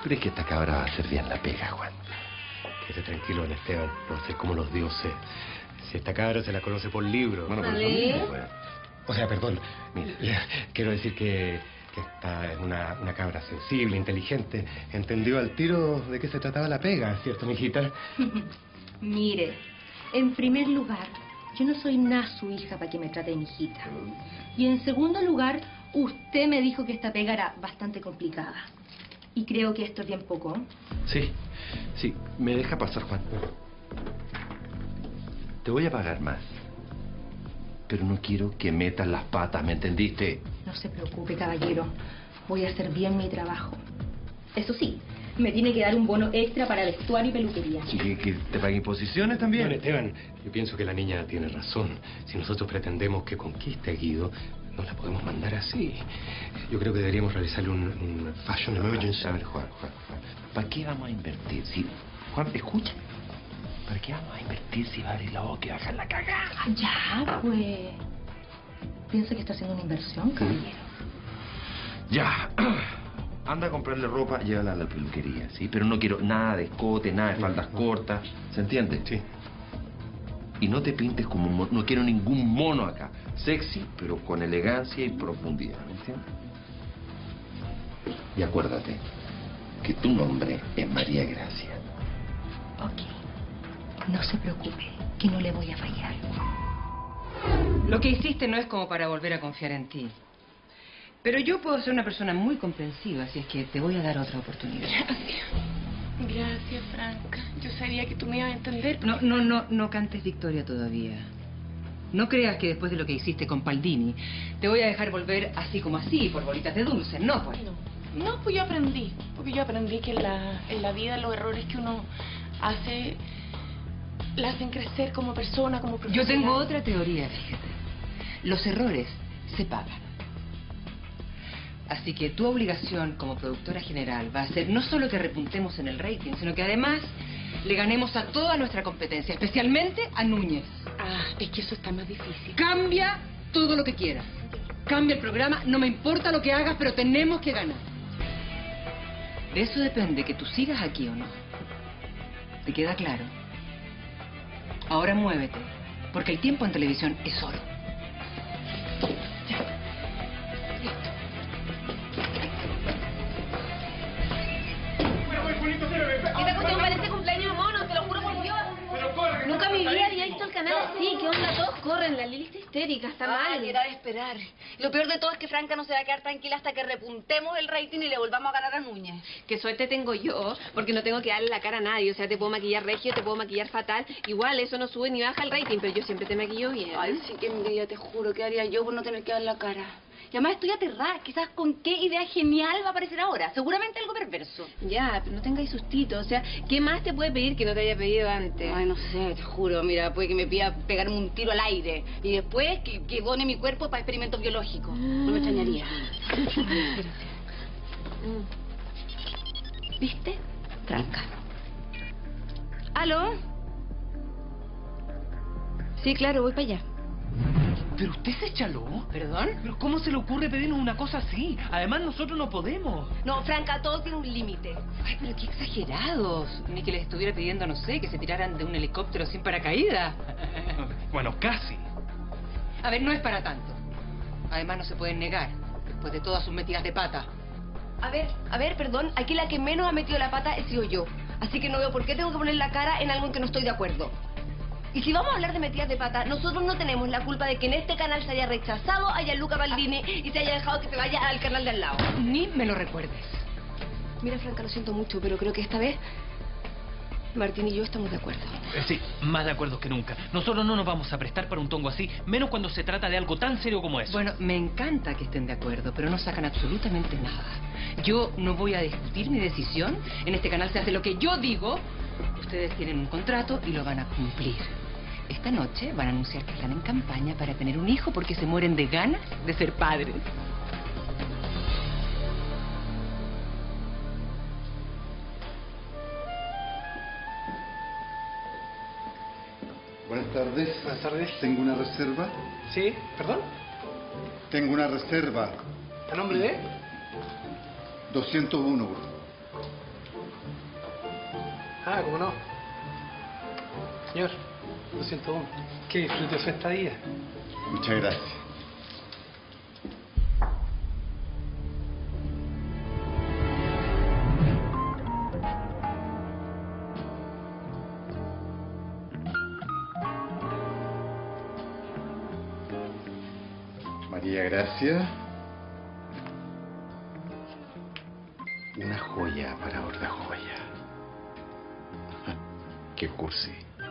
Pero es que esta cabra va a hacer bien la pega, Juan. Quédate tranquilo, don Esteban. No sé como los dioses. Si esta cabra se la conoce por libro. Bueno, por eso ¿Vale? mismo, pues. O sea, perdón. Mira, quiero decir que esta es una cabra sensible, inteligente. Entendió al tiro de qué se trataba la pega, ¿cierto, mijita? Mire, en primer lugar, yo no soy nada su hija para que me trate de mi hijita. Y en segundo lugar, usted me dijo que esta pega era bastante complicada. Y creo que esto es bien poco. Sí, sí. ¿Me deja pasar, Juan? Te voy a pagar más. Pero no quiero que metas las patas, ¿me entendiste? No se preocupe, caballero. Voy a hacer bien mi trabajo. Eso sí, me tiene que dar un bono extra para vestuario y peluquería. ¿Y que te pague imposiciones también? Don Esteban, yo pienso que la niña tiene razón. Si nosotros pretendemos que conquiste a Guido, no la podemos mandar así. Yo creo que deberíamos realizarle un fashion emergency. A ver, Juan. ¿Para qué vamos a invertir? Si... Juan, escucha. ¿Para qué vamos a invertir si va a abrir la boca y va a dejar la cagada? Ya, pues. ¿Piensa que está haciendo una inversión, caballero? Ya. Anda a comprarle ropa, llévala a la peluquería, ¿sí? Pero no quiero nada de escote, nada de faldas cortas. ¿Se entiende? Sí. Y no te pintes como un mono. No quiero ningún mono acá. Sexy, pero con elegancia y profundidad. ¿Me entiendes? Y acuérdate que tu nombre es María Gracia. Ok. No se preocupe, que no le voy a fallar. Lo que hiciste no es como para volver a confiar en ti. Pero yo puedo ser una persona muy comprensiva, así es que te voy a dar otra oportunidad. Gracias, Franca. Yo sabía que tú me ibas a entender. No cantes victoria todavía. No creas que después de lo que hiciste con Paldini, te voy a dejar volver así como así, por bolitas de dulce. No, pues. No, pues yo aprendí. Porque yo aprendí que en la vida los errores que uno hace la hacen crecer como persona, como profesional. Yo tengo otra teoría, fíjate. Los errores se pagan. Así que tu obligación como productora general va a ser no solo que repuntemos en el rating, sino que además le ganemos a toda nuestra competencia, especialmente a Núñez. Ah, es que eso está más difícil. Cambia todo lo que quieras. Cambia el programa, no me importa lo que hagas, pero tenemos que ganar. De eso depende que tú sigas aquí o no. ¿Te queda claro? Ahora muévete, porque el tiempo en televisión es oro. Esta cuestión parece cumpleaños de mono, te lo juro por Dios. Nunca en mi vida había visto el canal así. ¿Qué onda? Todos corren. La Lili está histérica, está mal. Era de esperar. Lo peor de todo es que Franca no se va a quedar tranquila hasta que repuntemos el rating y le volvamos a ganar a Núñez. Qué suerte tengo yo, porque no tengo que darle la cara a nadie. O sea, te puedo maquillar regio, te puedo maquillar fatal. Igual, eso no sube ni baja el rating, pero yo siempre te maquillo bien. Ay, sí que envidia, te juro. ¿Qué haría yo por no tener que dar la cara? Y además estoy aterrada. Quizás con qué idea genial va a aparecer ahora. Seguramente algo perverso. Ya, pero no tengáis sustito. O sea, ¿qué más te puede pedir que no te haya pedido antes? Ay, no sé, te juro. Mira, puede que me pida pegarme un tiro al aire. Y después que done mi cuerpo para experimentos biológicos. No me extrañaría. ¿Viste? Franca. ¿Aló? Sí, claro, voy para allá. ¿Pero usted se chaló? ¿Perdón? ¿Pero cómo se le ocurre pedirnos una cosa así? Además, nosotros no podemos. No, Franca, todo tiene un límite. Ay, pero qué exagerados. Ni que les estuviera pidiendo, no sé, que se tiraran de un helicóptero sin paracaídas. Bueno, casi. A ver, no es para tanto. Además, no se pueden negar, después de todas sus metidas de pata. A ver, perdón. Aquí la que menos ha metido la pata he sido yo. Así que no veo por qué tengo que poner la cara en algo en que no estoy de acuerdo. Y si vamos a hablar de metidas de pata, nosotros no tenemos la culpa de que en este canal se haya rechazado a Gianluca Paldini y se haya dejado que se vaya al canal de al lado. Ni me lo recuerdes. Mira, Franca, lo siento mucho, pero creo que esta vez Martín y yo estamos de acuerdo. Sí, más de acuerdo que nunca. Nosotros no nos vamos a prestar para un tongo así, menos cuando se trata de algo tan serio como eso. Bueno, me encanta que estén de acuerdo, pero no sacan absolutamente nada. Yo no voy a discutir mi decisión. En este canal se hace lo que yo digo. Ustedes tienen un contrato y lo van a cumplir. Esta noche van a anunciar que están en campaña para tener un hijo porque se mueren de ganas de ser padres. Buenas tardes. Buenas tardes. Tengo una reserva. ¿Sí? ¿Perdón? Tengo una reserva. ¿A nombre de? 201. Ah, ¿cómo no? Señor, 201. Que disfrute su estadía. Muchas gracias. María Gracia. Una joya para otra joya. Qué cursi.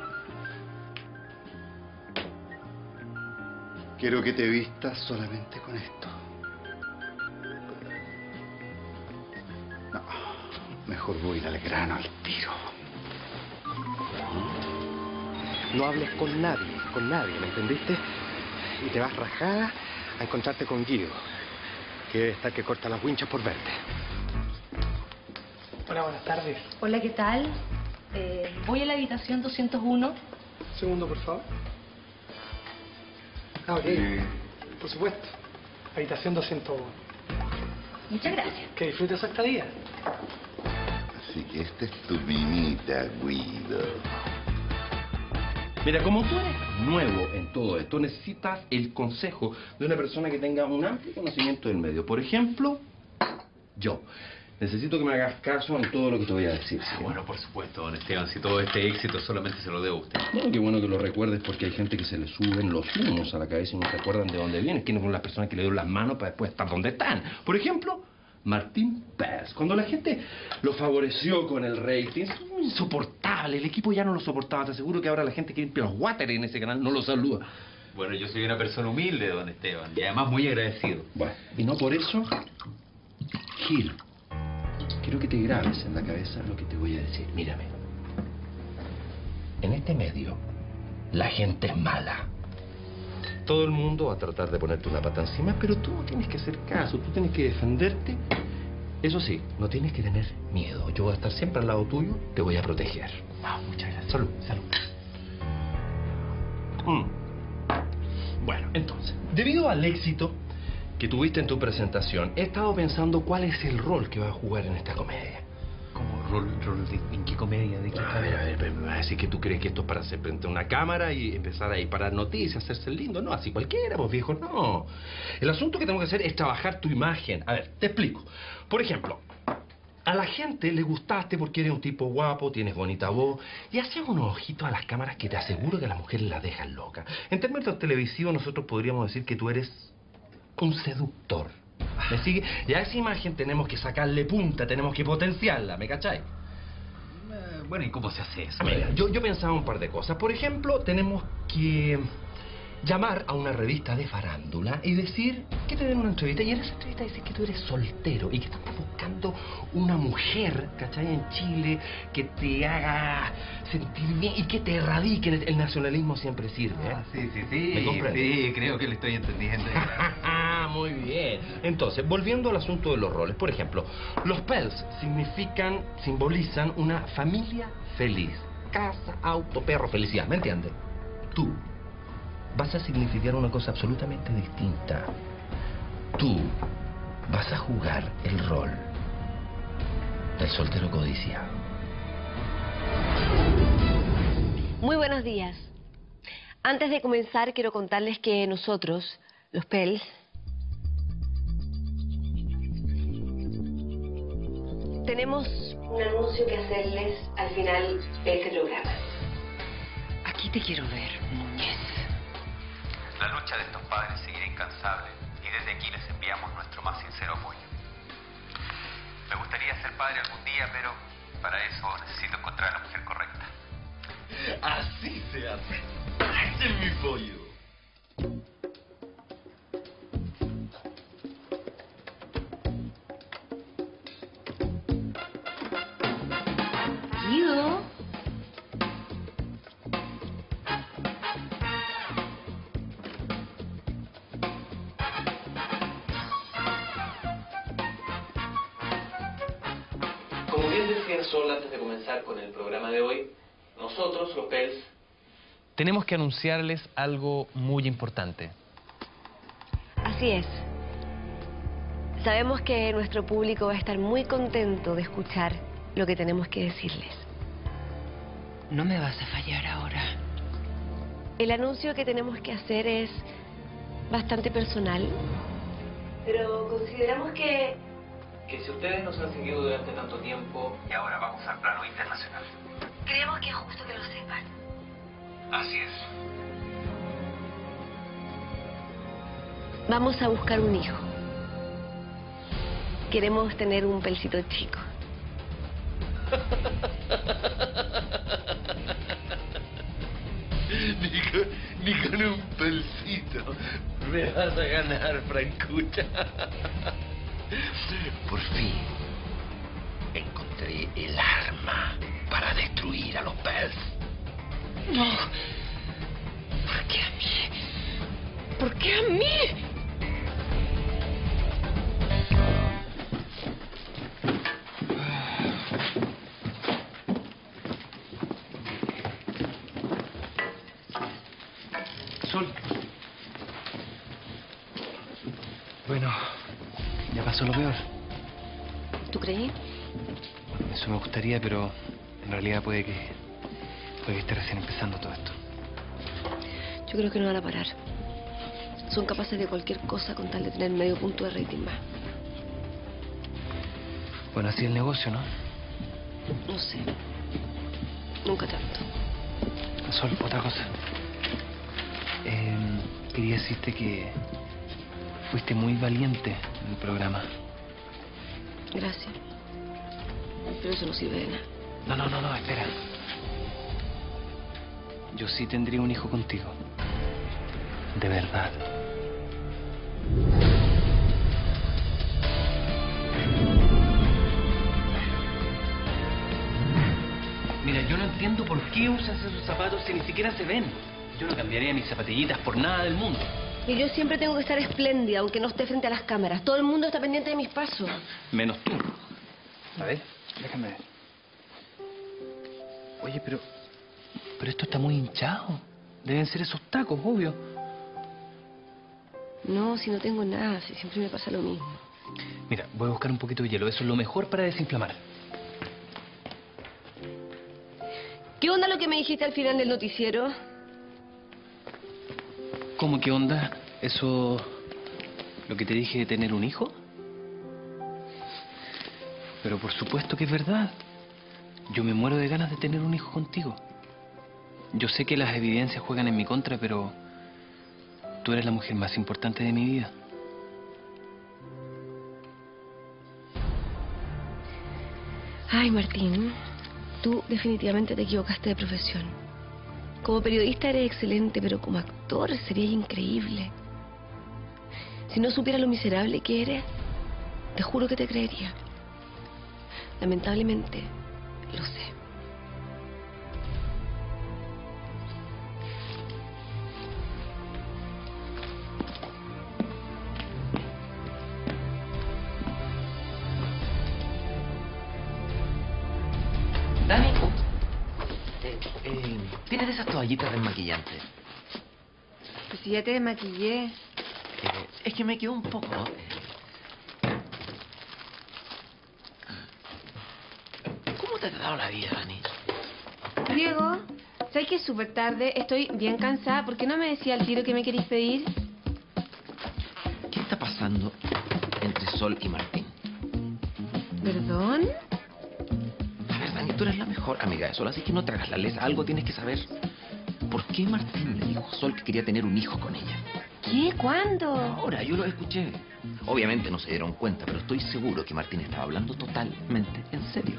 Quiero que te vistas solamente con esto. No, mejor voy al grano, al tiro. No hables con nadie, ¿me entendiste? Y te vas rajada a encontrarte con Guido, que está que corta las winchas por verte. Hola, buenas tardes. Hola, ¿qué tal? Voy a la habitación 201. Un segundo, por favor. Ah, ok. Por supuesto. Habitación 201. Muchas gracias. Que disfrute su estadía. Así que esta es tu minita, Guido. Mira, como tú eres nuevo en todo esto, necesitas el consejo de una persona que tenga un amplio conocimiento del medio. Por ejemplo, yo. Necesito que me hagas caso en todo lo que te voy a decir. ¿Sí? Bueno, por supuesto, don Esteban. Si todo este éxito solamente se lo debo a usted. Bueno, qué bueno que lo recuerdes porque hay gente que se le suben los humos a la cabeza y no se acuerdan de dónde vienen. ¿Quiénes son las personas que le dieron las manos para después estar donde están? Por ejemplo, Martín Pérez. Cuando la gente lo favoreció con el rating, es insoportable. El equipo ya no lo soportaba. Te aseguro que ahora la gente que limpia los water en ese canal no lo saluda. Bueno, yo soy una persona humilde, don Esteban, y además muy agradecido. Bueno, y no por eso, Gil. Quiero que te grabes en la cabeza lo que te voy a decir. Mírame. En este medio, la gente es mala. Todo el mundo va a tratar de ponerte una pata encima, pero tú no tienes que hacer caso, tú tienes que defenderte. Eso sí, no tienes que tener miedo. Yo voy a estar siempre al lado tuyo, te voy a proteger. Muchas gracias. Salud, salud. Bueno, entonces, debido al éxito que tuviste en tu presentación, he estado pensando cuál es el rol que vas a jugar en esta comedia. ¿Cómo rol en qué comedia? ¿De qué A ver, me vas a decir que tú crees que esto es para hacer frente a una cámara y empezar a disparar noticias, hacerse el lindo. No, así cualquiera, vos viejo, no. El asunto que tengo que hacer es trabajar tu imagen. A ver, te explico. Por ejemplo, a la gente le gustaste porque eres un tipo guapo, tienes bonita voz y haces unos ojitos a las cámaras que te aseguro que a las mujeres las dejan locas. En términos televisivos nosotros podríamos decir que tú eres un seductor. ¿Me sigue? Y a esa imagen tenemos que sacarle punta, tenemos que potenciarla, ¿me cachai? Bueno, ¿y cómo se hace eso? Mira, yo pensaba un par de cosas. Por ejemplo, tenemos que llamar a una revista de farándula y decir que te den una entrevista. Y en esa entrevista decir que tú eres soltero y que estás buscando una mujer, ¿cachai? En Chile, que te haga sentir bien y que te erradique. El nacionalismo siempre sirve, ¿eh? Sí. ¿Me comprendes? Sí, creo que le estoy entendiendo. Muy bien. Entonces, volviendo al asunto de los roles. Por ejemplo, los Pels simbolizan una familia feliz. Casa, auto, perro, felicidad. ¿Me entiendes? Tú vas a significar una cosa absolutamente distinta. Tú vas a jugar el rol del soltero codiciado. Muy buenos días. Antes de comenzar, quiero contarles que nosotros, los Pels, tenemos un anuncio que hacerles al final de este programa. Aquí te quiero ver, Muñez. La lucha de estos padres seguirá incansable y desde aquí les enviamos nuestro más sincero apoyo. Me gustaría ser padre algún día, pero para eso necesito encontrar a la mujer correcta. Así se hace. Este es mi pollo. Guido. Como bien decía Sol antes de comenzar con el programa de hoy, nosotros, los Pels, tenemos que anunciarles algo muy importante. Así es. Sabemos que nuestro público va a estar muy contento de escuchar lo que tenemos que decirles. No me vas a fallar ahora. El anuncio que tenemos que hacer es bastante personal. Pero consideramos que si ustedes nos han seguido durante tanto tiempo y ahora vamos al plano internacional. creemos que es justo que lo sepan. Así es. Vamos a buscar un hijo. Queremos tener un pelcito chico. Ni con un pelcito me vas a ganar, Francucha. Por fin encontré el arma para destruir a los Pels. No. ¿Por qué a mí? ¿Por qué a mí? Sol. Bueno, ya pasó lo peor. ¿Tú creí? Eso me gustaría, pero en realidad puede que esté recién empezando todo esto. Yo creo que no van a parar. Son capaces de cualquier cosa con tal de tener medio punto de rating más. Bueno, así es el negocio, ¿no? No sé. Nunca tanto. Sol, otra cosa. Quería decirte que fuiste muy valiente en el programa. Gracias. Pero eso no sirve de nada. No, espera. Yo sí tendría un hijo contigo. De verdad. Mira, yo no entiendo por qué usas esos zapatos si ni siquiera se ven. Yo no cambiaría mis zapatillitas por nada del mundo. Y yo siempre tengo que estar espléndida, aunque no esté frente a las cámaras. Todo el mundo está pendiente de mis pasos. Menos tú. A ver, déjame ver. Oye, pero esto está muy hinchado. Deben ser esos tacos, obvio. No, si no tengo nada, si siempre me pasa lo mismo. Mira, voy a buscar un poquito de hielo. Eso es lo mejor para desinflamar. ¿Qué onda lo que me dijiste al final del noticiero? ¿Cómo qué onda? ¿Eso... lo que te dije de tener un hijo? Pero por supuesto que es verdad. Yo me muero de ganas de tener un hijo contigo. Yo sé que las evidencias juegan en mi contra, pero tú eres la mujer más importante de mi vida. Ay, Martín, tú definitivamente te equivocaste de profesión. Como periodista eres excelente, pero como actor serías increíble. Si no supiera lo miserable que eres, te juro que te creería. Lamentablemente, lo sé. Dani, ¿tienes esas toallitas desmaquillante? Pues si ya te desmaquillé. Es que me quedó un poco, ¿no? ¿Cómo te ha dado la vida, Dani? Diego, ¿sabes que es súper tarde? Estoy bien cansada. ¿Por qué no me decía al tiro que me queréis pedir? ¿Qué está pasando entre Sol y Martín? ¿Perdón? A ver, Dani, tú eres la mejor amiga de Sol, así que no te hagas la lesa. Algo tienes que saber. ¿Por qué Martín le dijo a Sol que quería tener un hijo con ella? ¿Qué? ¿Cuándo? Ahora, yo lo escuché. Obviamente no se dieron cuenta, pero estoy seguro que Martín estaba hablando totalmente en serio.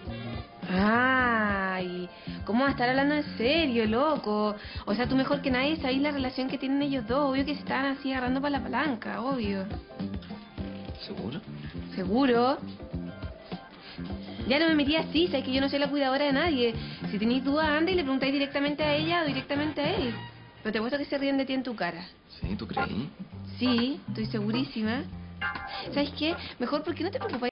Ay, ¿cómo va a estar hablando en serio, loco? O sea, tú mejor que nadie sabes la relación que tienen ellos dos. Obvio que se están así agarrando para la palanca, obvio. ¿Seguro? ¿Seguro? Ya no me metí así, sabes que yo no soy la cuidadora de nadie. Si tenéis dudas, anda y le preguntáis directamente a ella o directamente a él. Pero te apuesto que se ríen de ti en tu cara. ¿Sí? ¿Tú creí? Sí, estoy segurísima. ¿Sabes qué? Mejor, ¿por qué no te preocupas?